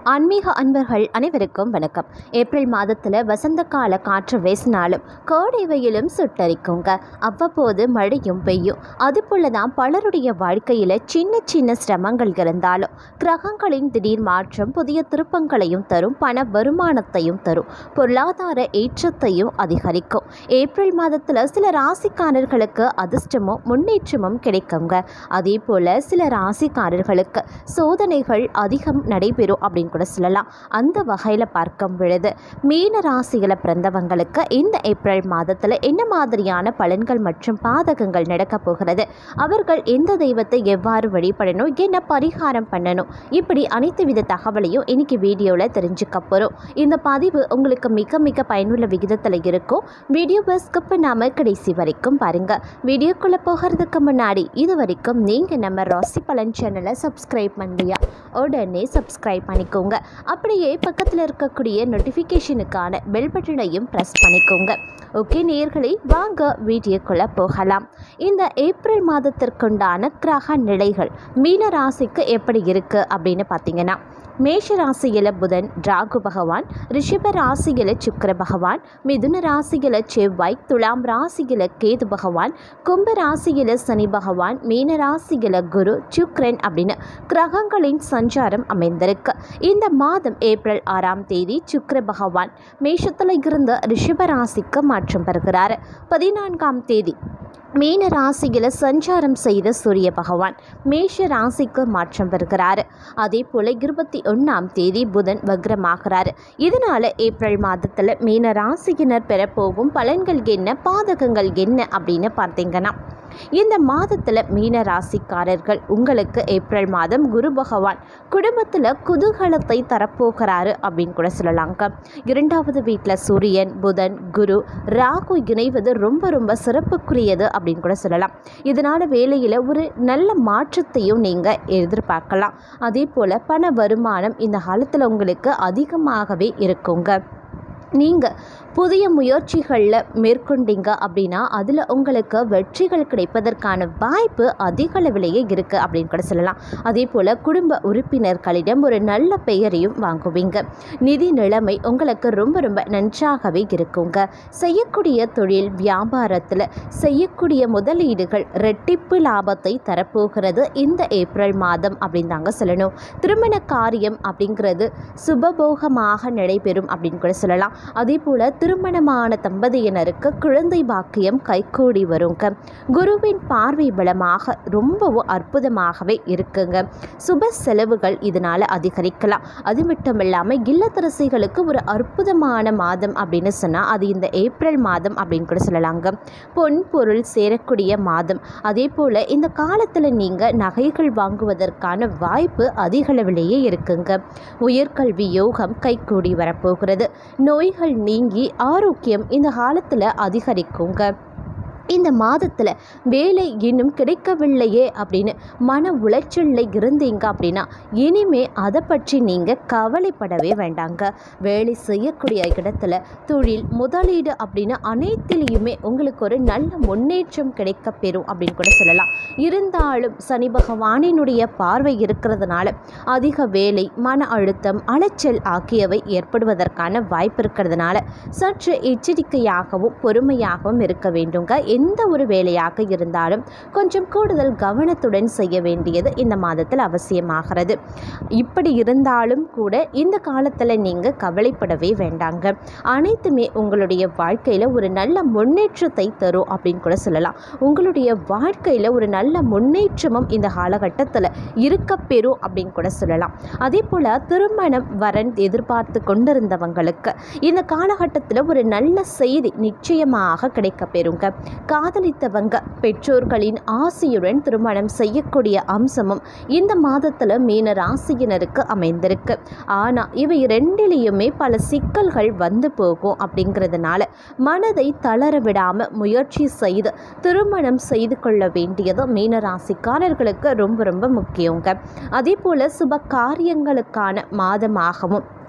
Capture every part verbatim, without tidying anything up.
ஆன்மீக அன்பர்கள் அனைவருக்கும் வணக்கம். ஏப்ரல் மாதத்தில் வசந்த கால காற்று வீசினாலும் கோடை வெயிலும் சுட்டரிக்குங்க. அவ்வப்போது மழையும் பெய்யும். அதுபோல தான் பலருடைய வாழ்க்கையில் சின்ன சின்ன சிரமங்கள் இருந்தாலும் கிரகங்களின் திடீர் மாற்றம் புதிய திருப்பங்களையும் தரும், பண வருமானத்தையும் தரும், பொருளாதார ஏற்றத்தையும் அதிகரிக்கும். ஏப்ரல் மாதத்தில் சில ராசிக்காரர்களுக்கு அதிர்ஷ்டமும் முன்னேற்றமும் கிடைக்குங்க. அதே போல் சில ராசிக்காரர்களுக்கு சோதனைகள் அதிகம் நடைபெறும் அப்படின்னு கூட சொல்லலாம். அந்த வகையில் பார்க்கும் பொழுது மீன ராசிகளை பிறந்தவங்களுக்கு இந்த ஏப்ரல் மாதத்தில் என்ன மாதிரியான பலன்கள் மற்றும் பாதகங்கள் நடக்க போகிறது, அவர்கள் எந்த தெய்வத்தை எவ்வாறு வழிபடணும், என்ன பரிகாரம் பண்ணணும், இப்படி அனைத்து வித தகவலையும் இன்னைக்கு வீடியோவில் தெரிஞ்சுக்க போகிறோம். இந்த பதிவு உங்களுக்கு மிக மிக பயனுள்ள விகிதத்தில் இருக்கும். வீடியோவை ஸ்கிப் பண்ணாமல் கடைசி வரைக்கும் பாருங்க. வீடியோக்குள்ளே போகிறதுக்கு முன்னாடி இது வரைக்கும் நீங்கள் நம்ம ராசி பலன் சேனலை சப்ஸ்கிரைப் பண்ணலையா, உடனே சப்ஸ்கிரைப் பண்ணிக்கோங்க. அப்படியே பக்கத்தில் இருக்கக்கூடிய நோட்டிஃபிகேஷனுக்கான பெல் பட்டனையும் ப்ரெஸ் பண்ணிக்கோங்க. ஓகே நேயர்களே, வாங்க வீடியோக்குள்ளே போகலாம். இந்த ஏப்ரல் மாதத்திற்குண்டான கிரக நிலைகள் மீன ராசிக்கு எப்படி இருக்குது அப்படின்னு பார்த்தீங்கன்னா, மேஷ ராசியில் புதன் ராகு பகவான், ரிஷப ராசியில் சுக்கிர பகவான், மிதுன ராசியில் செவ்வாய், துலாம் ராசியில் கேது பகவான், கும்ப ராசியில் சனி பகவான், மீன ராசியில் குரு சுக்கிரன் அப்படின்னு கிரகங்களின் சஞ்சாரம் அமைந்திருக்கு. இந்த மாதம் ஏப்ரல் ஆறாம் தேதி சுக்கிர பகவான் மேஷத்தில் இருந்து ரிஷப ராசிக்கு மாற்றம் பெறுகிறார். பதினான்காம் தேதி மீன ராசியில் சஞ்சாரம் செய்த சூரிய பகவான் மேஷ ராசிக்கு மாற்றம் பெறுகிறார். அதே போல் இருபத்தி ஒன்றாம் தேதி புதன் வக்ரமாகிறார். இதனால் ஏப்ரல் மாதத்தில் மீன ராசியினர் பெறப்போகும் பலன்கள் என்ன, பாதகங்கள் என்ன அப்படின்னு பார்த்தீங்கன்னா, இந்த மாதத்தில் மீன ராசிக்காரர்கள் உங்களுக்கு ஏப்ரல் மாதம் குரு பகவான் குடும்பத்தில் குதூகலத்தை தரப்போகிறாரு அப்படின்னு கூட சொல்லலாங்க. இரண்டாவது வீட்டில் சூரியன், புதன், குரு, ராகு இணைவது ரொம்ப ரொம்ப சிறப்புக்குரியது அப்படின்னு கூட சொல்லலாம். இதனால் வேலையில் ஒரு நல்ல மாற்றத்தையும் நீங்கள் எதிர்பார்க்கலாம். அதே போல் பண வருமானம் இந்த காலத்தில் உங்களுக்கு அதிகமாகவே இருக்குங்க. நீங்கள் புதிய முயற்சிகளில் மேற்கொண்டீங்க அப்படின்னா அதில் உங்களுக்கு வெற்றிகள் கிடைப்பதற்கான வாய்ப்பு அதிக அளவிலேயே இருக்குது அப்படின்னு கூட சொல்லலாம். அதே போல் குடும்ப உறுப்பினர்களிடம் ஒரு நல்ல பெயரையும் வாங்குவீங்க. நிதி நிலைமை உங்களுக்கு ரொம்ப ரொம்ப நன்றாகவே இருக்குங்க. செய்யக்கூடிய தொழில் வியாபாரத்தில் செய்யக்கூடிய முதலீடுகள் ரெட்டிப்பு லாபத்தை தரப்போகிறது இந்த ஏப்ரல் மாதம் அப்படின்னு தாங்க சொல்லணும். திருமண காரியம் அப்படிங்கிறது சுபபோகமாக நடைபெறும் அப்படின்னு கூட சொல்லலாம். அதே போல் திருமணமான தம்பதியினருக்கு குழந்தை பாக்கியம் கைகூடி வருங்க. குருவின் பார்வை பலமாக ரொம்பவும் அற்புதமாகவே இருக்குங்க. சுப செலவுகள் இதனால் அதிகரிக்கலாம். அது மட்டும் இல்லாமல் இல்லத்தரசிகளுக்கு ஒரு அற்புதமான மாதம் அப்படின்னு சொன்னால் அது இந்த ஏப்ரல் மாதம் அப்படின்னு கூட சொல்லலாங்க. பொன் பொருள் சேரக்கூடிய மாதம். அதே போல் இந்த காலத்தில் நீங்கள் நகைகள் வாங்குவதற்கான வாய்ப்பு அதிகளவிலேயே இருக்குங்க. உயர்கல்வி யோகம் கைகூடி வரப்போகிறது. நோய்கள் நீங்கி ஆரோக்கியம் இந்த காலத்தில் அதிகரிக்குங்க. இந்த மாதத்தில் வேலை இன்னும் கிடைக்கவில்லையே அப்படின்னு மன உளைச்சலில் இருந்தீங்க அப்படின்னா இனிமே அதை பற்றி நீங்கள் கவலைப்படவே வேண்டாங்க. வேலை செய்யக்கூடிய இடத்துல தொழில் முதலீடு அப்படின்னு அனைத்திலையுமே உங்களுக்கு ஒரு நல்ல முன்னேற்றம் கிடைக்க பெறும் அப்படின்னு கூட சொல்லலாம். இருந்தாலும் சனி பகவானினுடைய பார்வை இருக்கிறதுனால அதிக வேலை, மன அழுத்தம், அலைச்சல் ஆகியவை ஏற்படுவதற்கான வாய்ப்பு இருக்கிறதுனால சற்று எச்சரிக்கையாகவும் பொறுமையாகவும் இருக்க வேண்டுங்க. எந்த ஒரு வேலையாக இருந்தாலும் கொஞ்சம் கூடுதல் கவனத்துடன் செய்ய வேண்டியது இந்த மாதத்தில் அவசியமாகிறது. இப்படி இருந்தாலும் கூட இந்த காலத்தில் நீங்கள் கவலைப்படவே வேண்டாங்க. அனைத்துமே உங்களுடைய வாழ்க்கையில் ஒரு நல்ல முன்னேற்றத்தை தரும் அப்படின்னு கூட சொல்லலாம். உங்களுடைய வாழ்க்கையில் ஒரு நல்ல முன்னேற்றமும் இந்த காலகட்டத்தில் இருக்க பெறும் அப்படின்னு கூட சொல்லலாம். அதே போல் திருமணம் வரன் எதிர்பார்த்து கொண்டிருந்தவங்களுக்கு இந்த காலகட்டத்தில் ஒரு நல்ல செய்தி நிச்சயமாக கிடைக்க பெறுங்க. காதலித்தவங்க பெற்றோர்களின் ஆசையுடன் திருமணம் செய்யக்கூடிய அம்சமும் இந்த மாதத்தில் மீன ராசியினருக்கு அமைந்திருக்கு. ஆனால் இவை ரெண்டிலையுமே பல சிக்கல்கள் வந்து போகும். அப்படிங்கிறதுனால மனதை தளர விடாமல் முயற்சி செய்து திருமணம் செய்து கொள்ள வேண்டியது மீன ராசிக்காரர்களுக்கு ரொம்ப ரொம்ப முக்கியங்க. அதே போல் சுப காரியங்களுக்கான மாதமாகவும்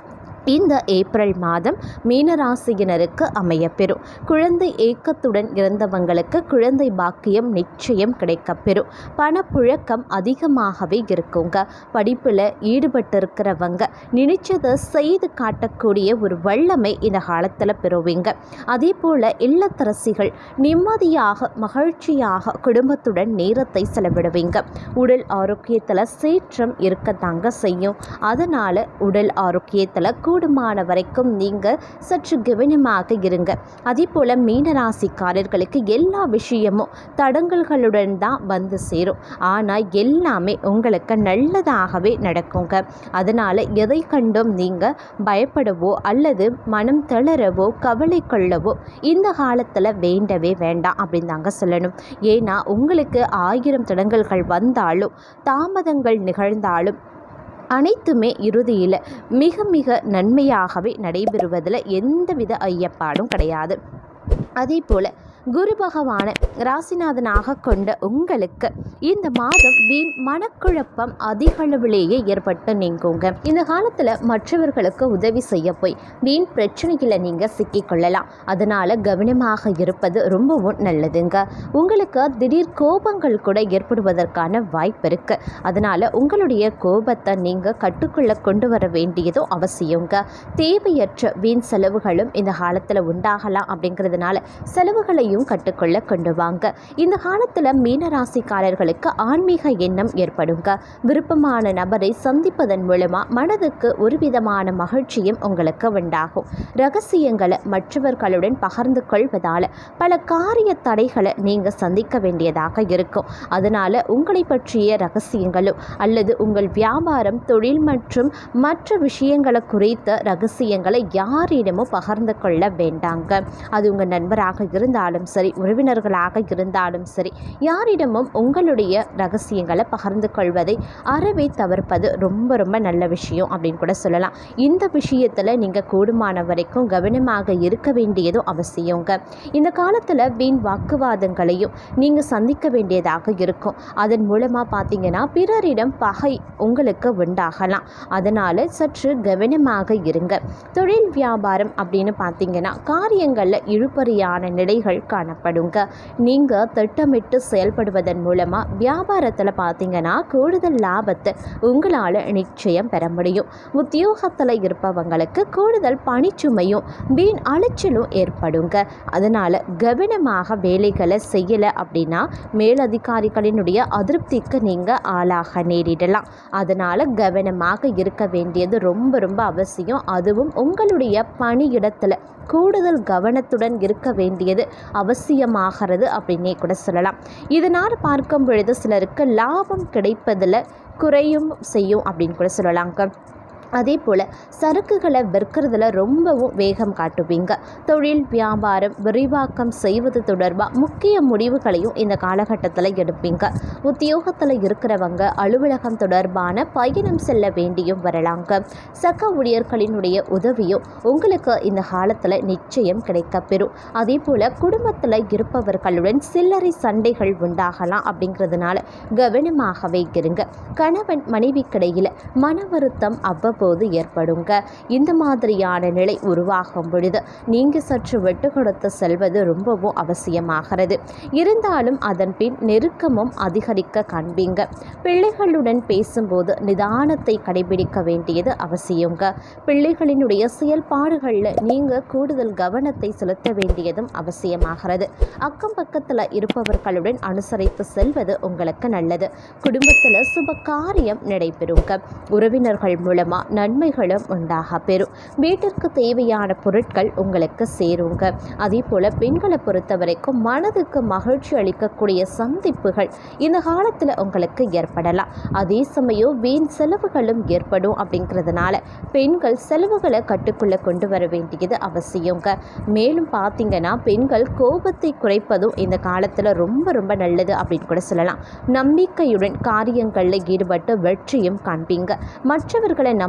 இந்த ஏப்ரல் மாதம் மீனராசியினருக்கு அமையப்பெறும். குழந்தை ஏக்கத்துடன் இருந்தவங்களுக்கு குழந்தை பாக்கியம் நிச்சயம் கிடைக்கப்பெறும். பணப்புழக்கம் அதிகமாகவே இருக்குங்க. படிப்பில் ஈடுபட்டிருக்கிறவங்க நினைச்சதை செய்து காட்டக்கூடிய ஒரு வல்லமை இந்த காலத்தில் பெறுவீங்க. அதே போல் இல்லத்தரசிகள் நிம்மதியாக மகிழ்ச்சியாக குடும்பத்துடன் நேரத்தை செலவிடுவீங்க. உடல் ஆரோக்கியத்தில் சீற்றம் இருக்கத்தாங்க செய்யும். அதனால் உடல் ஆரோக்கியத்தில் கூடுமான வரைக்கும் நீங்கள் சற்று கவனமாக இருங்க. அதே போல் மீனராசிக்காரர்களுக்கு எல்லா விஷயமும் தடங்கல்களுடன் தான் வந்து சேரும். ஆனால் எல்லாமே உங்களுக்கு நல்லதாகவே நடக்குங்க. அதனால் எதை கண்டும் நீங்கள் பயப்படவோ அல்லது மனம் தளரவோ கவலை கொள்ளவோ இந்த காலத்தில் வேண்டவே வேண்டாம் அப்படின்னு தாங்க சொல்லணும். ஏன்னா உங்களுக்கு ஆயிரம் தடங்கல்கள் வந்தாலும் தாமதங்கள் நிகழ்ந்தாலும் அனைத்துமே இறுதியில் மிக மிக நன்மையாகவே நடைபெறுவதில் எந்தவித ஐயப்பாடும் கிடையாது. அதே போல் குரு பகவானை ராசிநாதனாக கொண்ட உங்களுக்கு இந்த மாதம் வீண் மனக்குழப்பம் அதிக அளவிலேயே ஏற்பட்டு நீங்குங்க. இந்த காலத்தில் மற்றவர்களுக்கு உதவி செய்ய போய் வீண் பிரச்சனைகளை நீங்கள் சிக்கிக்கொள்ளலாம். அதனால் கவனமாக இருப்பது ரொம்பவும் நல்லதுங்க. உங்களுக்கு திடீர் கோபங்கள் கூட ஏற்படுவதற்கான வாய்ப்பு இருக்குது. அதனால் உங்களுடைய கோபத்தை நீங்கள் கட்டுக்குள்ளே கொண்டு வர வேண்டியதும் அவசியங்க. தேவையற்ற வீண் செலவுகளும் இந்த காலத்தில் உண்டாகலாம். அப்படிங்கிறதுனால செலவுகளை கட்டுக்கொள்ள கொண்டு வாங்க. இந்த காலத்தில் மீனராசிக்காரர்களுக்கு ஆன்மீக எண்ணம் ஏற்படுங்க. விருப்பமான நபரை சந்திப்பதன் மூலமா மனதுக்கு ஒரு விதமான மகிழ்ச்சியும் உங்களுக்கு உண்டாகும். ரகசியங்களை மற்றவர்களுடன் பகிர்ந்து கொள்வதால் பல காரிய தடைகளை நீங்க சந்திக்க வேண்டியதாக இருக்கும். அதனால உங்களை பற்றிய ரகசியங்களும் அல்லது உங்கள் வியாபாரம் தொழில் மற்றும் மற்ற விஷயங்களை குறித்த ரகசியங்களை யாரிடமும் பகிர்ந்து கொள்ள வேண்டாங்க. அது உங்கள் நண்பராக இருந்தாலும் சரி, உறவினர்களாக இருந்தாலும் சரி, யாரிடமும் உங்களுடைய ரகசியங்களை பகிர்ந்து கொள்வதை அறவே தவிர்ப்பது ரொம்ப ரொம்ப நல்ல விஷயம் அப்படின்னு கூட சொல்லலாம். இந்த விஷயத்தில் நீங்கள் கூடுமான வரைக்கும் கவனமாக இருக்க வேண்டியதும் அவசியங்க. இந்த காலத்தில் வீண் வாக்குவாதங்களையும் நீங்கள் சந்திக்க வேண்டியதாக இருக்கும். அதன் மூலமாக பார்த்தீங்கன்னா பிறரிடம் பகை உங்களுக்கு உண்டாகலாம். அதனால் சற்று கவனமாக இருங்க. தொழில் வியாபாரம் அப்படின்னு பார்த்தீங்கன்னா காரியங்களில் இழுபறியான நிலைகள் காணப்படுங்க. நீங்கள் திட்டமிட்டு செயல்படுவதன் மூலமாக வியாபாரத்தில் பார்த்தீங்கன்னா கூடுதல் லாபத்தை உங்களால் நிச்சயம் பெற முடியும். உத்தியோகத்தில் இருப்பவங்களுக்கு கூடுதல் பணிச்சுமையும் வீண் அலைச்சலும் ஏற்படுங்க. அதனால் கவனமாக வேலைகளை செய்யலை அப்படின்னா மேலதிகாரிகளினுடைய அதிருப்திக்கு நீங்கள் ஆளாக நேரிடலாம். அதனால் கவனமாக இருக்க வேண்டியது ரொம்ப ரொம்ப அவசியம். அதுவும் உங்களுடைய பணியிடத்தில் கூடுதல் கவனத்துடன் இருக்க வேண்டியது அவசியமாகிறது அப்படின்னே கூட சொல்லலாம். இதனால் பார்க்கும் பொழுது சிலருக்கு லாபம் கிடைப்பதில் குறையும் செய்யும் அப்படின்னு கூட சொல்லலாங்க. அதே போல் சரக்குகளை விற்கிறதுல ரொம்பவும் வேகம் காட்டுவீங்க. தொழில் வியாபாரம் விரிவாக்கம் செய்வது தொடர்பாக முக்கிய முடிவுகளையும் இந்த காலகட்டத்தில் எடுப்பீங்க. உத்தியோகத்தில் இருக்கிறவங்க அலுவலகம் தொடர்பான பயணம் செல்ல வேண்டியும் வரலாங்க. சக ஊழியர்களினுடைய உதவியும் உங்களுக்கு இந்த காலத்தில் நிச்சயம் கிடைக்கப்பெறும். அதே போல் குடும்பத்தில் இருப்பவர்களுடன் சில்லறை சண்டைகள் உண்டாகலாம். அப்படிங்கிறதுனால கவனமாகவே இருங்க. கணவன் மனைவிக்கிடையில் மன வருத்தம் அவ்வப்போது போது ஏற்படுங்க. இந்த மாதிரியான நிலை உருவாகும் பொழுது நீங்கள் சற்று விட்டு கொடுத்து செல்வது ரொம்பவும் அவசியமாகிறது. இருந்தாலும் அதன் பின் நெருக்கமும் அதிகரிக்க காண்பீங்க. பிள்ளைகளுடன் பேசும்போது நிதானத்தை கடைபிடிக்க வேண்டியது அவசியங்க. பிள்ளைகளினுடைய செயல்பாடுகளில் நீங்கள் கூடுதல் கவனத்தை செலுத்த வேண்டியதும் அவசியமாகிறது. அக்கம் பக்கத்தில் இருப்பவர்களுடன் அனுசரித்து செல்வது உங்களுக்கு நல்லது. குடும்பத்தில் சுப காரியம் நடைபெறுங்க. உறவினர்கள் மூலமாக நன்மைகளும் உண்டாக பெறும். வீட்டிற்கு தேவையான பொருட்கள் உங்களுக்கு சேருங்க. அதே போல் பெண்களை பொறுத்த வரைக்கும் மனதுக்கு மகிழ்ச்சி அளிக்கக்கூடிய சந்திப்புகள் இந்த காலத்தில் உங்களுக்கு ஏற்படலாம். அதே சமயம் வீண் செலவுகளும் ஏற்படும். அப்படிங்கிறதுனால பெண்கள் செலவுகளை கட்டுக்குள்ளே கொண்டு வர வேண்டியது அவசியங்க. மேலும் பார்த்தீங்கன்னா பெண்கள் கோபத்தை குறைப்பதும் இந்த காலத்தில் ரொம்ப ரொம்ப நல்லது அப்படின்னு கூட சொல்லலாம். நம்பிக்கையுடன் காரியங்களில் ஈடுபட்டு வெற்றியும் காண்பீங்க. மற்றவர்களை நம்ப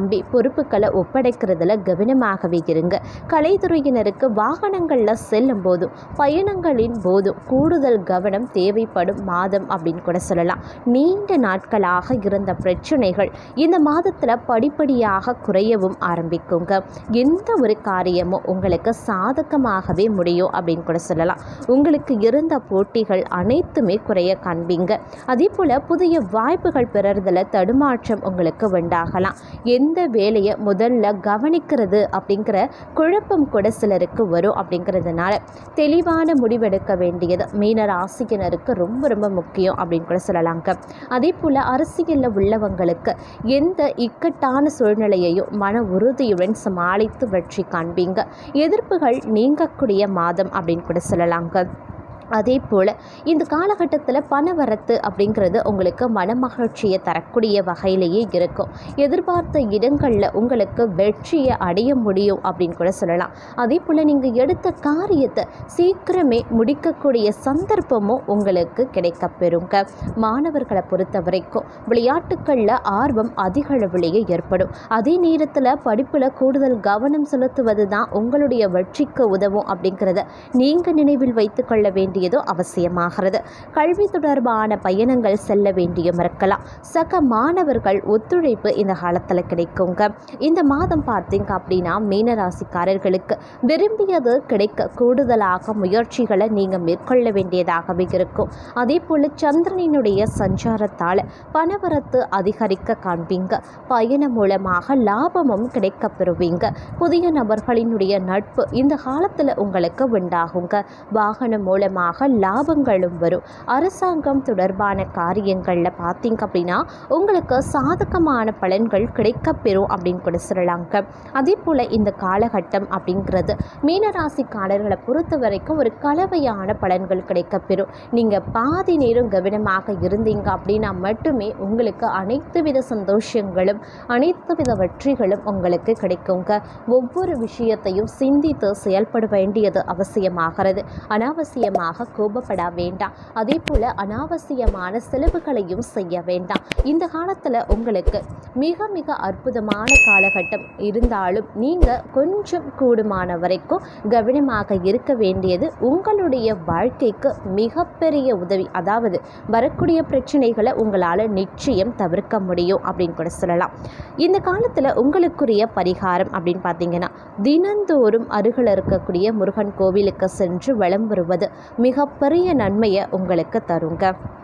நம்பி பொறுப்புகளை ஒப்படைக்கிறதுல கவனமாகவே இருங்க. கலைத்துறையினருக்கு வாகனங்களில் செல்லும் போதும் பயணங்களின் போதும் கூடுதல் கவனம் தேவைப்படும் மாதம் அப்படின்னு கூட சொல்லலாம். நீண்ட நாட்களாக இருந்த பிரச்சனைகள் இந்த மாதத்தில் படிப்படியாக குறையவும் ஆரம்பிக்குங்க. எந்த ஒரு காரியமும் உங்களுக்கு சாதகமாகவே முடியும் அப்படின்னு கூட சொல்லலாம். உங்களுக்கு இருந்த போட்டிகள் அனைத்துமே குறைய காண்பீங்க. அதே போல் புதிய வாய்ப்புகள் பெறறதுல தடுமாற்றம் உங்களுக்கு உண்டாகலாம். எந்த வேலையை முதல்ல கவனிக்கிறது அப்படிங்கிற குழப்பம் கூட சிலருக்கு வரும். அப்படிங்கிறதுனால தெளிவான முடிவெடுக்க வேண்டியது மீன ராசியினருக்கு ரொம்ப ரொம்ப முக்கியம் அப்படின்னு கூட சொல்லலாங்க. அதே போல் அரசியலில் உள்ளவங்களுக்கு எந்த இக்கட்டான சூழ்நிலையையும் மன உறுதியுடன் சமாளித்து வெற்றி காண்பீங்க. எதிர்ப்புகள் நீங்கக்கூடிய மாதம் அப்படின்னு கூட சொல்லலாங்க. அதே போல் இந்த காலகட்டத்தில் பணவரத்து அப்படிங்கிறது உங்களுக்கு மனமகிழ்ச்சியை தரக்கூடிய வகையிலேயே இருக்கும். எதிர்பார்த்த இடங்களில் உங்களுக்கு வெற்றியை அடைய முடியும் அப்படின்னு கூட சொல்லலாம். அதே போல் நீங்கள் எடுத்த காரியத்தை சீக்கிரமே முடிக்கக்கூடிய சந்தர்ப்பமும் உங்களுக்கு கிடைக்கப்பெறுங்க. மாணவர்களை பொறுத்த வரைக்கும் விளையாட்டுக்களில் ஆர்வம் அதிக அளவிலேயே ஏற்படும். அதே நேரத்தில் படிப்பில் கூடுதல் கவனம் செலுத்துவது தான் உங்களுடைய வெற்றிக்கு உதவும் அப்படிங்கிறத நீங்கள் நினைவில் வைத்து கொள்ள வேண்டிய அவசியமாகிறது. கல்வி தொடர்பான பயணங்கள் செல்ல வேண்டியும் இருக்கலாம். சக மாணவர்கள் ஒத்துழைப்பு இந்த காலத்தில் கிடைக்குங்க. இந்த மாதம் பார்த்தீங்க அப்படின்னா மீனராசிக்காரர்களுக்கு விரும்பியது கிடைக்க கூடுதலாக முயற்சிகளை நீங்கள் மேற்கொள்ள வேண்டியதாகவே இருக்கும். அதே போல் சந்திரனினுடைய சஞ்சாரத்தால் பணவரத்து அதிகரிக்க காண்பீங்க. பயணம் மூலமாக லாபமும் கிடைக்க பெறுவீங்க. புதிய நபர்களினுடைய நட்பு இந்த காலத்தில் உங்களுக்கு உண்டாகுங்க. வாகனம் மூலமாக லாபங்களும் வரும். அரசாங்கம் தொடர்பான காரியங்களில் பார்த்தீங்க அப்படின்னா உங்களுக்கு சாதகமான பலன்கள் கிடைக்கப்பெறும் அப்படின்னு கூட சொல்லலாங்க. அதே போல் இந்த காலகட்டம் அப்படிங்கிறது மீனராசிக்காரர்களை பொறுத்த வரைக்கும் ஒரு கலவையான பலன்கள் கிடைக்கப்பெறும். நீங்கள் பாதி நேரம் கவனமாக இருந்தீங்க அப்படின்னா மட்டுமே உங்களுக்கு அனைத்து வித சந்தோஷங்களும் அனைத்து வித வெற்றிகளும் உங்களுக்கு கிடைக்குங்க. ஒவ்வொரு விஷயத்தையும் சிந்தித்து செயல்பட வேண்டியது அவசியமாகிறது. அனாவசியமாக கோபப்பட வேண்டாம். அதே போல் அனாவசியமான செலவுகளையும் செய்ய வேண்டாம். இந்த காலத்தில் உங்களுக்கு மிக மிக அற்புதமான காலகட்டம் இருந்தாலும் நீங்கள் கொஞ்சம் கூடுமான வரைக்கும் கவனமாக இருக்க வேண்டியது உங்களுடைய வாழ்க்கைக்கு மிகப்பெரிய உதவி. அதாவது வரக்கூடிய பிரச்சனைகளை உங்களால் நிச்சயம் தவிர்க்க முடியும் அப்படின்னு கூட சொல்லலாம். இந்த காலத்தில் உங்களுக்குரிய பரிகாரம் அப்படின்னு பார்த்தீங்கன்னா தினந்தோறும் அருகில் இருக்கக்கூடிய முருகன் கோவிலுக்கு சென்று வலம் வருவது மிகப்பெரிய நன்மையை உங்களுக்கு தருங்க.